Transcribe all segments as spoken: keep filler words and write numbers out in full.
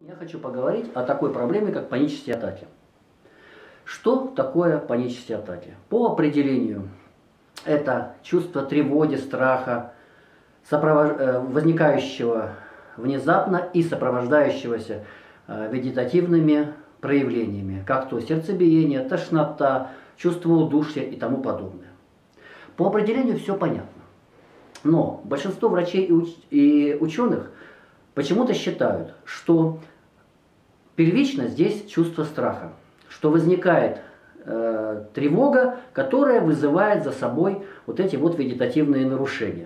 Я хочу поговорить о такой проблеме, как панические атаки. Что такое панические атаки? По определению, это чувство тревоги, страха, сопровож... возникающего внезапно и сопровождающегося вегетативными проявлениями, как то сердцебиение, тошнота, чувство удушья и тому подобное. По определению все понятно. Но большинство врачей и, уч... и ученых почему-то считают, что первично здесь чувство страха, что возникает э, тревога, которая вызывает за собой вот эти вот вегетативные нарушения.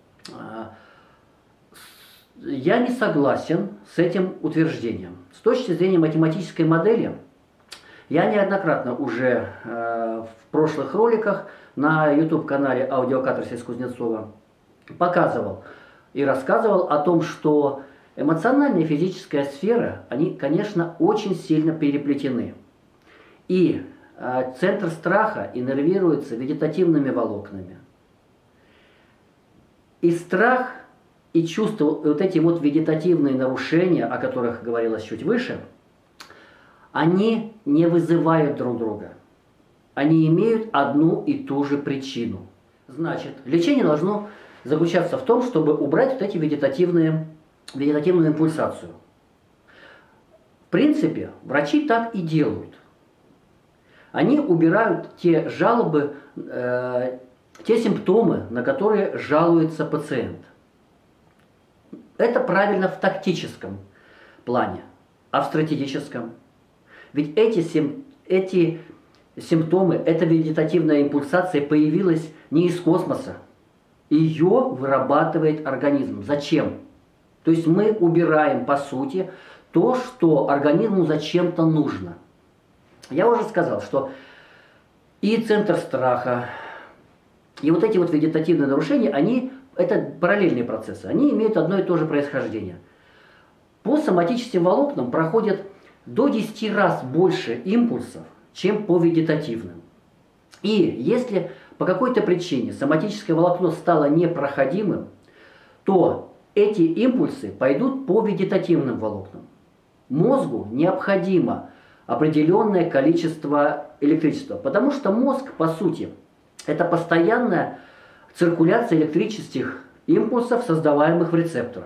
Я не согласен с этим утверждением. С точки зрения математической модели, я неоднократно уже э, в прошлых роликах на YouTube-канале Аудиокатарсис Кузнецова показывал и рассказывал о том, что эмоциональная и физическая сфера, они, конечно, очень сильно переплетены. И э, центр страха иннервируется вегетативными волокнами. И страх, и чувство, вот эти вот вегетативные нарушения, о которых говорилось чуть выше, они не вызывают друг друга. Они имеют одну и ту же причину. Значит, лечение должно заключаться в том, чтобы убрать вот эти вегетативные вегетативную импульсацию. В принципе, врачи так и делают. Они убирают те жалобы, э, те симптомы, на которые жалуется пациент. Это правильно в тактическом плане, а в стратегическом. Ведь эти, сим, эти симптомы, эта вегетативная импульсация появилась не из космоса. Ее вырабатывает организм. Зачем? То есть мы убираем, по сути, то, что организму зачем-то нужно. Я уже сказал, что и центр страха, и вот эти вот вегетативные нарушения, они, это параллельные процессы, они имеют одно и то же происхождение. По соматическим волокнам проходит до десяти раз больше импульсов, чем по вегетативным. И если по какой-то причине соматическое волокно стало непроходимым, то эти импульсы пойдут по вегетативным волокнам. Мозгу необходимо определенное количество электричества, потому что мозг, по сути, это постоянная циркуляция электрических импульсов, создаваемых в рецепторах.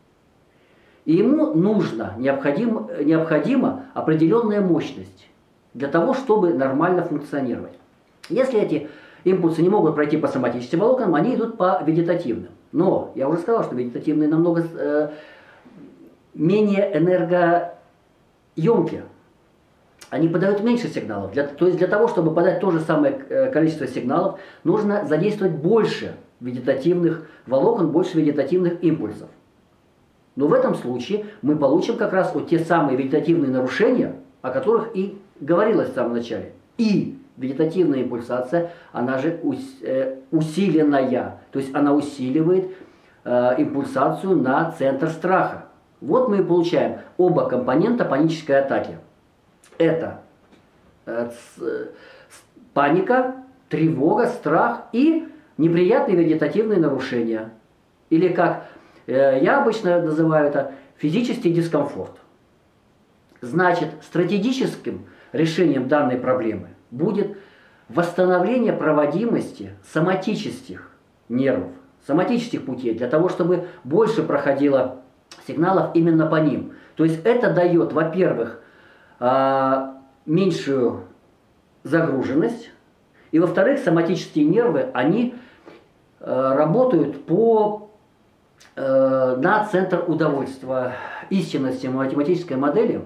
И ему нужно, необходимо, необходима определенная мощность для того, чтобы нормально функционировать. Если эти импульсы не могут пройти по соматическим волокнам, они идут по вегетативным. Но я уже сказал, что вегетативные намного э, менее энергоемкие. Они подают меньше сигналов. Для, то есть для того, чтобы подать то же самое количество сигналов, нужно задействовать больше вегетативных волокон, больше вегетативных импульсов. Но в этом случае мы получим как раз вот те самые вегетативные нарушения, о которых и говорилось в самом начале. И вегетативная импульсация, она же усиленная, то есть она усиливает э, импульсацию на центр страха. Вот мы и получаем оба компонента панической атаки. Это э, с, паника, тревога, страх и неприятные вегетативные нарушения. Или как э, я обычно называю это, физический дискомфорт. Значит, стратегическим решением данной проблемы будет восстановление проводимости соматических нервов, соматических путей, для того, чтобы больше проходило сигналов именно по ним. То есть это дает, во-первых, меньшую загруженность, и, во-вторых, соматические нервы, они работают по, на центр удовольствия. Истинности математической модели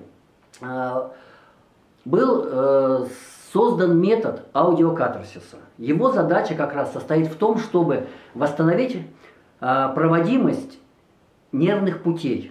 был создан метод аудиокатарсиса. Его задача как раз состоит в том, чтобы восстановить а, проводимость нервных путей.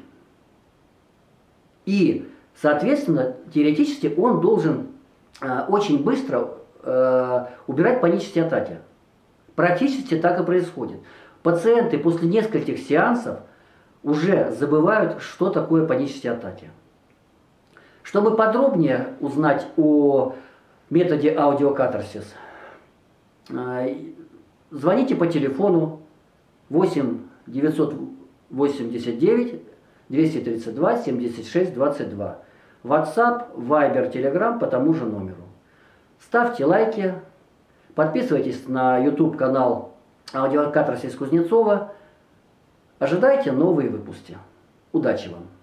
И, соответственно, теоретически он должен а, очень быстро а, убирать панические атаки. Практически так и происходит. Пациенты после нескольких сеансов уже забывают, что такое панические атаки. Чтобы подробнее узнать о методе аудиокатарсис, звоните по телефону восемь девятьсот восемьдесят девять двести тридцать два семьдесят шесть двадцать два. WhatsApp, Viber, Telegram по тому же номеру. Ставьте лайки, подписывайтесь на YouTube канал Аудиокатарсис Кузнецова. Ожидайте новые выпуски. Удачи вам!